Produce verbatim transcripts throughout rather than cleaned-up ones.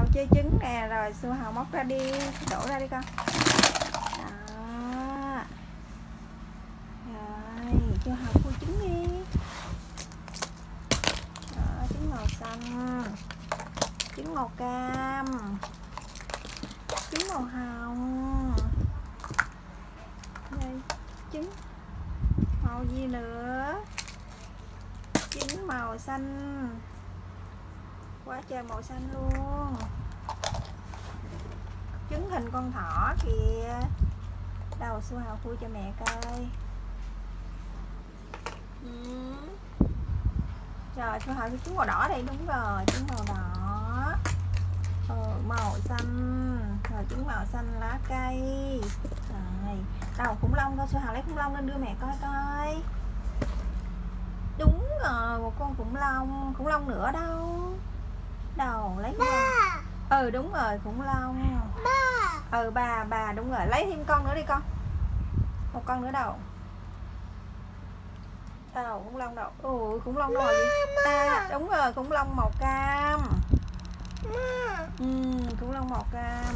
chơi trứng nè. Rồi Su Hào móc ra đi, đổ ra đi con. Đó. Rồi Su Hào khui trứng đi. Đó, trứng màu xanh, trứng màu cam, trứng màu hồng. Đây, trứng màu gì nữa? Trứng màu xanh, quá trời màu xanh luôn. Trứng hình con thỏ kìa. Đâu Su Hào khui cho mẹ coi. Ừ. Rồi Su Hào trứng màu đỏ đây, đúng rồi, trứng màu đỏ. Ừ, màu xanh. Rồi trứng màu xanh lá cây. Rồi đâu khủng long coi, Su Hào lấy khủng long lên đưa mẹ coi coi. Đúng rồi, một con khủng long. Khủng long nữa đâu? Đâu lấy ba. Ừ đúng rồi, khủng long ba. Ừ bà bà đúng rồi, lấy thêm con nữa đi con. Một con nữa đâu? Đâu khủng long đâu? Ừ khủng long đâu rồi gì? À đúng rồi, khủng long màu cam. Ừ, khủng long màu cam.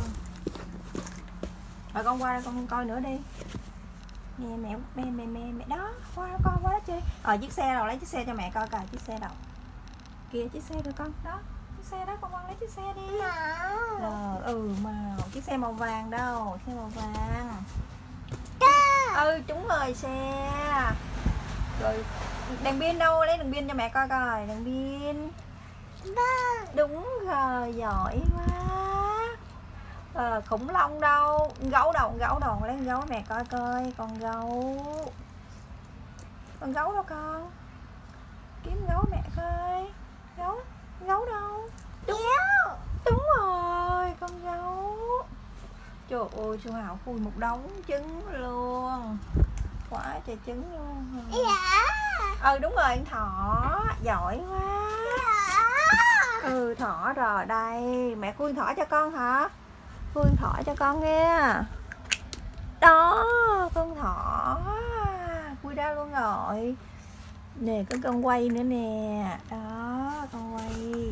Rồi con qua đây con coi nữa đi. Nè mẹ mẹ mẹ mẹ mẹ đó, qua đó con, qua đó chơi. Ờ chiếc xe đâu, lấy chiếc xe cho mẹ coi coi, chiếc xe đâu? Kìa chiếc xe rồi con, đó. Chiếc xe đó, con con lấy chiếc xe đi. Rồi, ừ màu, chiếc xe màu vàng đâu? Xe màu vàng. Ừ đúng rồi, xe. Rồi đèn pin đâu, lấy đèn pin cho mẹ coi coi, đèn pin. Đúng rồi, giỏi quá. Ờ, khủng long đâu? Gấu đâu? Gấu đâu? Lấy con gấu mẹ coi coi, con gấu. Con gấu đâu con? Kiếm gấu mẹ coi. Gấu, gấu đâu? Đúng, đúng rồi, con gấu. Trời ơi, Su Hào khui một đống trứng luôn. Quá trời trứng luôn. Dạ. Ừ đúng rồi, con thỏ. Giỏi quá. Dạ. Ừ thỏ rồi, đây mẹ khui thỏ cho con hả? Khui thỏ cho con nha. Đó, con thỏ. Khui ra luôn rồi. Nè, có con quay nữa nè. Đó, con quay.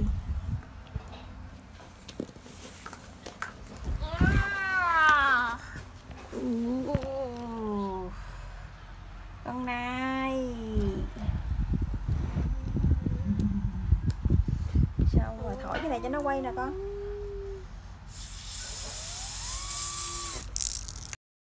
Uh, con nai. Xong rồi thổi cái này cho nó quay nè con.